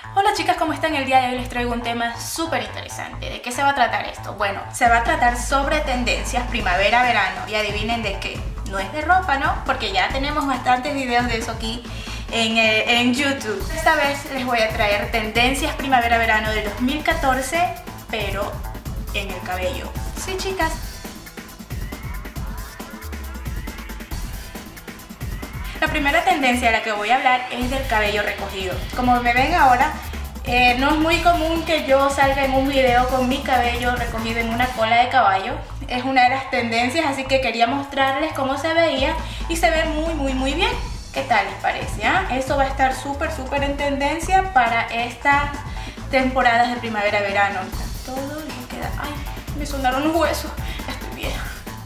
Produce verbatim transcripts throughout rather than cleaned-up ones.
Hola chicas, ¿cómo están? El día de hoy les traigo un tema súper interesante. ¿De qué se va a tratar esto? Bueno, se va a tratar sobre tendencias primavera-verano. Y adivinen de qué. No es de ropa, ¿no? Porque ya tenemos bastantes videos de eso aquí en, eh, en YouTube. Esta vez les voy a traer tendencias primavera-verano del dos mil catorce, pero en el cabello. Sí, chicas. La primera tendencia de la que voy a hablar es del cabello recogido. Como me ven ahora, eh, no es muy común que yo salga en un video con mi cabello recogido en una cola de caballo. Es una de las tendencias, así que quería mostrarles cómo se veía y se ve muy muy muy bien. ¿Qué tal les parece? ¿Ah? Esto va a estar súper súper en tendencia para estas temporadas de primavera-verano. Todo lo que queda... Ay, me sonaron los huesos. Ya estoy vieja.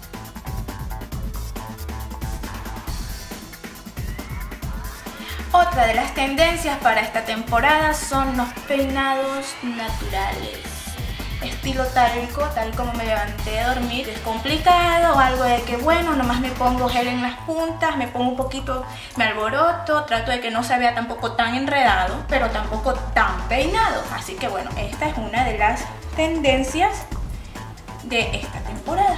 Otra de las tendencias para esta temporada son los peinados naturales. Estilo talco, tal como me levanté de dormir. Es complicado, algo de que bueno, nomás me pongo gel en las puntas, me pongo un poquito, me alboroto, trato de que no se vea tampoco tan enredado, pero tampoco tan peinado. Así que bueno, esta es una de las tendencias de esta temporada.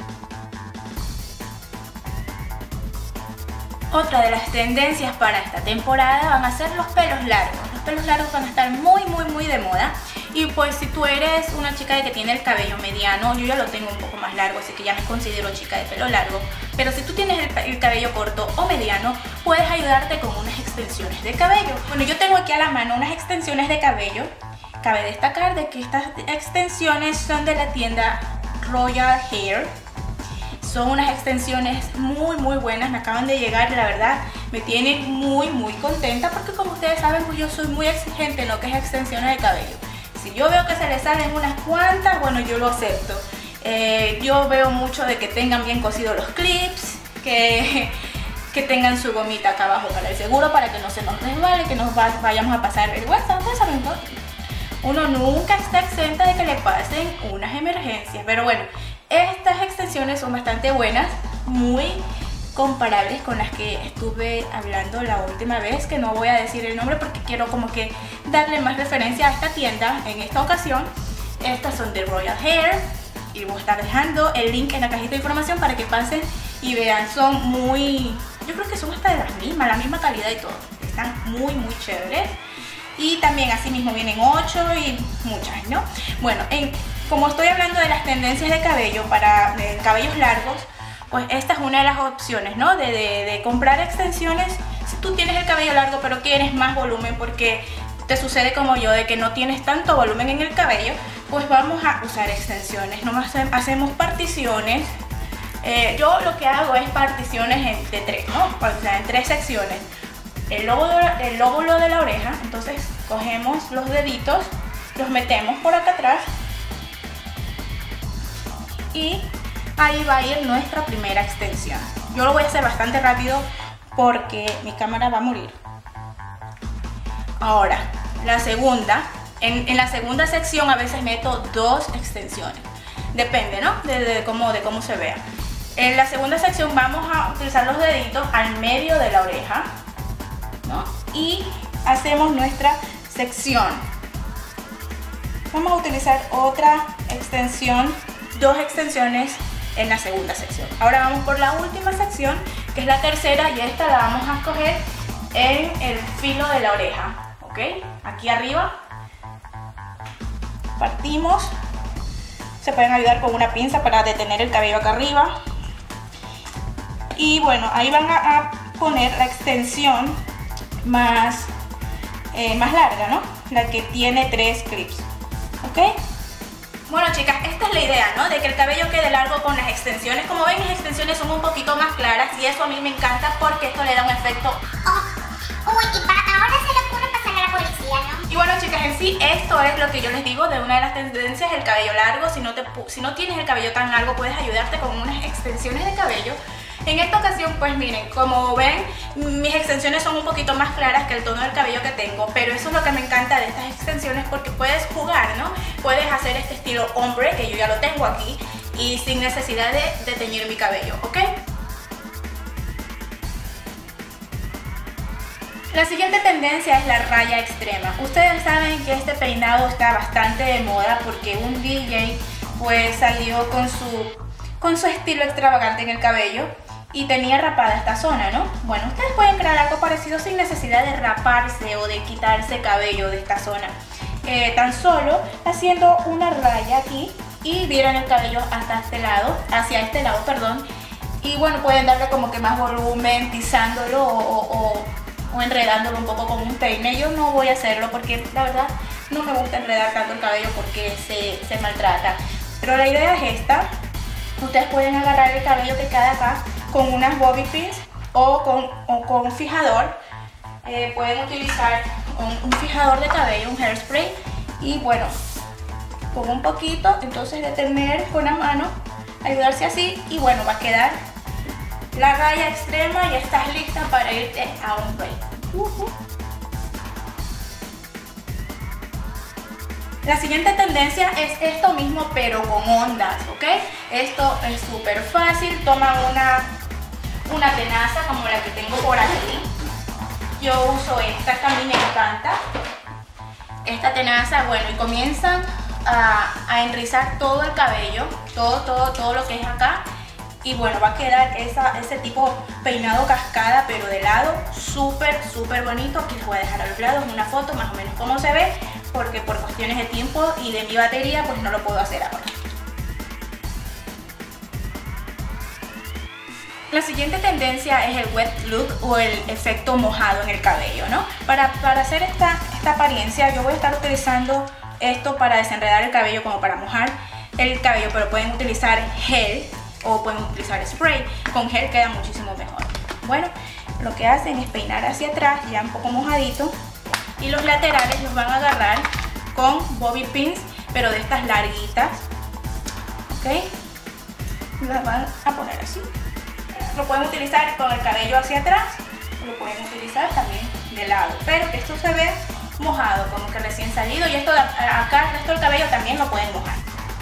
Otra de las tendencias para esta temporada van a ser los pelos largos. Los pelos largos van a estar muy muy muy de moda. Y pues si tú eres una chica de que tiene el cabello mediano, yo ya lo tengo un poco más largo, así que ya me considero chica de pelo largo. Pero si tú tienes el, el cabello corto o mediano, puedes ayudarte con unas extensiones de cabello. Bueno, yo tengo aquí a la mano unas extensiones de cabello. Cabe destacar de que estas extensiones son de la tienda Royal Hair. Son unas extensiones muy muy buenas, me acaban de llegar y la verdad me tienen muy muy contenta porque como ustedes saben pues yo soy muy exigente en lo que es extensiones de cabello. Si yo veo que se le salen unas cuantas, bueno, yo lo acepto. Eh, yo veo mucho de que tengan bien cosidos los clips, que, que tengan su gomita acá abajo para el seguro, para que no se nos resbale, que nos va, vayamos a pasar vergüenza. Ustedes saben, ¿no? Uno nunca está exenta de que le pasen unas emergencias, pero bueno, estas extensiones son bastante buenas, muy comparables con las que estuve hablando la última vez, que no voy a decir el nombre porque quiero como que darle más referencia a esta tienda en esta ocasión. Estas son de Royal Hair y voy a estar dejando el link en la cajita de información para que pasen y vean. Son muy, yo creo que son hasta de las mismas, la misma calidad y todo. Están muy muy chéveres. Y también así mismo vienen ocho y muchas, ¿no? Bueno, en, como estoy hablando de las tendencias de cabello para de cabellos largos, pues esta es una de las opciones, ¿no? De, de, de comprar extensiones. Si tú tienes el cabello largo pero quieres más volumen porque te sucede como yo de que no tienes tanto volumen en el cabello, pues vamos a usar extensiones. Nomás hacemos particiones. Eh, yo lo que hago es particiones en, de tres, ¿no? O sea, en tres secciones. El lóbulo, el lóbulo de la oreja, entonces cogemos los deditos, los metemos por acá atrás y ahí va a ir nuestra primera extensión. Yo lo voy a hacer bastante rápido porque mi cámara va a morir. Ahora, la segunda, en, en la segunda sección a veces meto dos extensiones, depende, ¿no? De, de, cómo, de cómo se vea. En la segunda sección vamos a utilizar los deditos al medio de la oreja, ¿no? Y hacemos nuestra sección. Vamos a utilizar otra extensión, dos extensiones en la segunda sección. Ahora vamos por la última sección, que es la tercera, y esta la vamos a escoger en el filo de la oreja, ¿ok? Aquí arriba partimos. Se pueden ayudar con una pinza para detener el cabello acá arriba. Y bueno, ahí van a, a poner la extensión más, eh, más larga, ¿no? La que tiene tres clips, ¿ok? Bueno chicas, esta es la idea, ¿no? De que el cabello quede largo con las extensiones. Como ven, las extensiones son un poquito más claras y eso a mí me encanta porque esto le da un efecto... Oh, uy, y para ahora se le ocurre pasarle a la policía, ¿no? Y bueno chicas, en sí esto es lo que yo les digo de una de las tendencias, el cabello largo. Si no, te, si no tienes el cabello tan largo, puedes ayudarte con unas extensiones de cabello. En esta ocasión, pues miren, como ven, mis extensiones son un poquito más claras que el tono del cabello que tengo, pero eso es lo que me encanta de estas extensiones porque puedes jugar, ¿no? Puedes hacer este estilo ombre, que yo ya lo tengo aquí, y sin necesidad de, de teñir mi cabello, ¿ok? La siguiente tendencia es la raya extrema. Ustedes saben que este peinado está bastante de moda porque un D J pues salió con su, con su estilo extravagante en el cabello y tenía rapada esta zona, ¿no? Bueno, ustedes pueden crear algo parecido sin necesidad de raparse o de quitarse cabello de esta zona. Eh, tan solo haciendo una raya aquí y viran el cabello hasta este lado, hacia este lado, perdón. Y bueno, pueden darle como que más volumen, tizándolo o, o, o enredándolo un poco con un peine. Yo no voy a hacerlo porque la verdad no me gusta enredar tanto el cabello porque se, se maltrata. Pero la idea es esta. Ustedes pueden agarrar el cabello que queda acá con unas bobby pins o con, o con un fijador. Eh, pueden utilizar un, un fijador de cabello, un hairspray. Y bueno, con un poquito, entonces detener con la mano, ayudarse así y bueno, va a quedar la raya extrema y estás lista para irte a un break. Uh-huh. La siguiente tendencia es esto mismo pero con ondas, ¿ok? Esto es súper fácil. Toma una, una tenaza como la que tengo por aquí. Yo uso esta, que a mí me encanta. Esta tenaza, bueno, y comienzan a, a enrizar todo el cabello, todo, todo, todo lo que es acá. Y bueno, va a quedar esa, ese tipo peinado cascada, pero de lado, súper, súper bonito. Aquí les voy a dejar a los lados una foto más o menos cómo se ve, porque por cuestiones de tiempo y de mi batería, pues no lo puedo hacer ahora. La siguiente tendencia es el wet look o el efecto mojado en el cabello, ¿no? Para, para hacer esta, esta apariencia, yo voy a estar utilizando esto para desenredar el cabello, como para mojar el cabello, pero pueden utilizar gel o pueden utilizar spray. Con gel queda muchísimo mejor. Bueno, lo que hacen es peinar hacia atrás, ya un poco mojadito, y los laterales los van a agarrar con bobby pins, pero de estas larguitas, ¿ok? Las van a poner así. Lo pueden utilizar con el cabello hacia atrás, lo pueden utilizar también de lado, pero que esto se ve mojado, como que recién salido, y esto de acá, el resto del cabello también lo pueden mojar.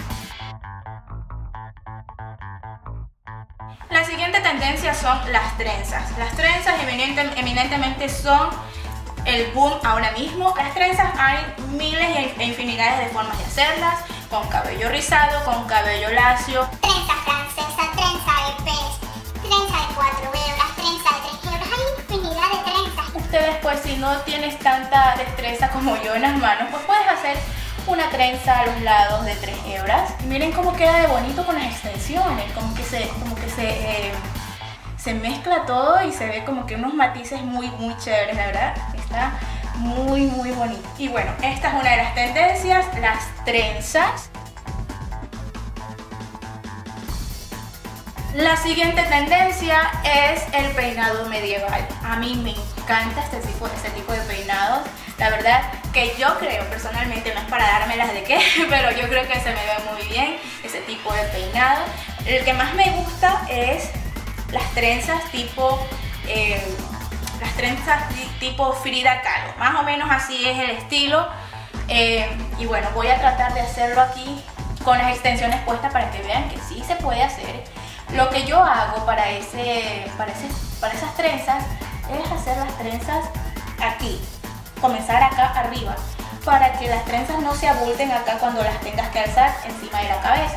La siguiente tendencia son las trenzas. Las trenzas eminente, eminentemente son el boom ahora mismo. Las trenzas hay miles e infinidades de formas de hacerlas, con cabello rizado, con cabello lacio. Trenza francesa, trenza de pez, trenza de cuatro hebras, trenza de tres hebras, hay infinidad de trenzas. Ustedes pues si no tienes tanta destreza como yo en las manos, pues puedes hacer una trenza a los lados de tres hebras. Y miren cómo queda de bonito con las extensiones, como que se, como que se, eh, se mezcla todo y se ve como que unos matices muy muy chéveres, la verdad. Está muy muy bonito. Y bueno, esta es una de las tendencias, las trenzas. La siguiente tendencia es el peinado medieval. A mí me encanta este tipo, este tipo de peinados. La verdad que yo creo personalmente, no es para dármelas de qué, pero yo creo que se me ve muy bien ese tipo de peinado. El que más me gusta es las trenzas tipo, eh, las trenzas tipo Frida Kahlo. Más o menos así es el estilo. Eh, y bueno, voy a tratar de hacerlo aquí con las extensiones puestas para que vean que sí se puede hacer. Lo que yo hago para, ese, para, ese, para esas trenzas es hacer las trenzas aquí, comenzar acá arriba, para que las trenzas no se abulten acá cuando las tengas que alzar encima de la cabeza.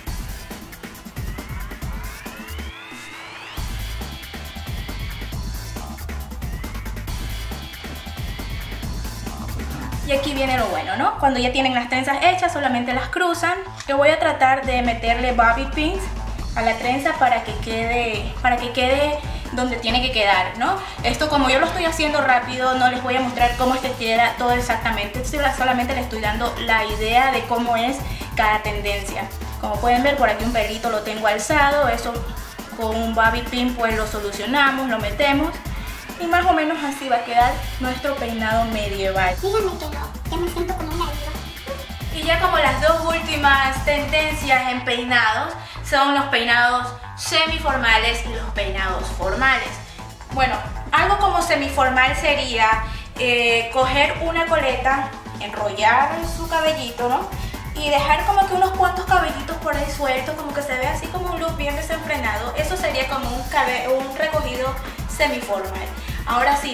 Y aquí viene lo bueno, ¿no? Cuando ya tienen las trenzas hechas, solamente las cruzan. Yo voy a tratar de meterle bobby pins a la trenza para que quede, para que quede donde tiene que quedar, ¿no? Esto, como yo lo estoy haciendo rápido, no les voy a mostrar cómo es que queda todo exactamente, solamente les estoy dando la idea de cómo es cada tendencia. Como pueden ver, por aquí un pelito lo tengo alzado, eso con un bobby pin pues lo solucionamos, lo metemos y más o menos así va a quedar nuestro peinado medieval. Dígame que no, ya me siento como una diva. Y ya como las dos últimas tendencias en peinados son los peinados semiformales y los peinados formales. Bueno, algo como semiformal sería eh, coger una coleta, enrollar su cabellito, ¿no? Y dejar como que unos cuantos cabellitos por ahí sueltos, como que se ve así como un look bien desenfrenado. Eso sería como un, cabe un recogido semiformal. Ahora sí, los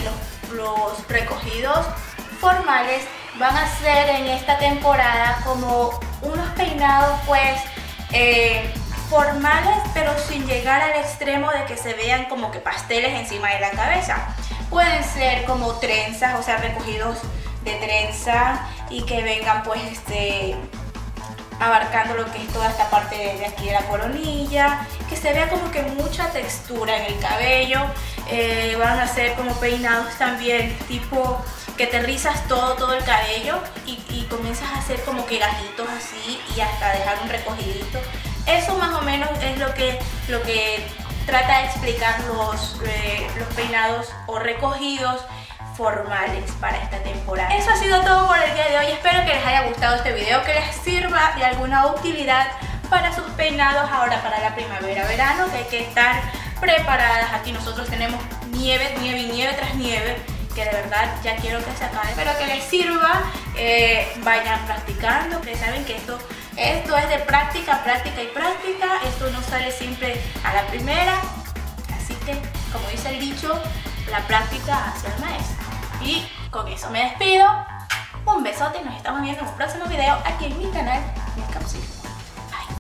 los recogidos formales van a ser en esta temporada como unos peinados pues eh, formales, pero sin llegar al extremo de que se vean como que pasteles encima de la cabeza. Pueden ser como trenzas, o sea, recogidos de trenza y que vengan pues este abarcando lo que es toda esta parte de aquí de la coronilla, que se vea como que mucha textura en el cabello. Eh, van a ser como peinados también tipo que te rizas todo, todo el cabello y, y comienzas a hacer como que gajitos así y hasta dejar un recogidito. Eso más o menos es lo que, lo que trata de explicar los, eh, los peinados o recogidos formales para esta temporada. Eso ha sido todo por el día de hoy. Espero que les haya gustado este video, que les sirva de alguna utilidad para sus peinados ahora para la primavera, verano, que hay que estar preparadas. Aquí nosotros tenemos nieve, nieve y nieve tras nieve, que de verdad ya quiero que se acabe. Espero que les sirva, eh, vayan practicando. Ustedes saben que esto, esto es de práctica, práctica y práctica. Esto no sale siempre a la primera. Así que, como dice el dicho, la práctica hace al maestro. Y con eso me despido. Un besote y nos estamos viendo en un próximo video aquí en mi canal Makeup Silvia.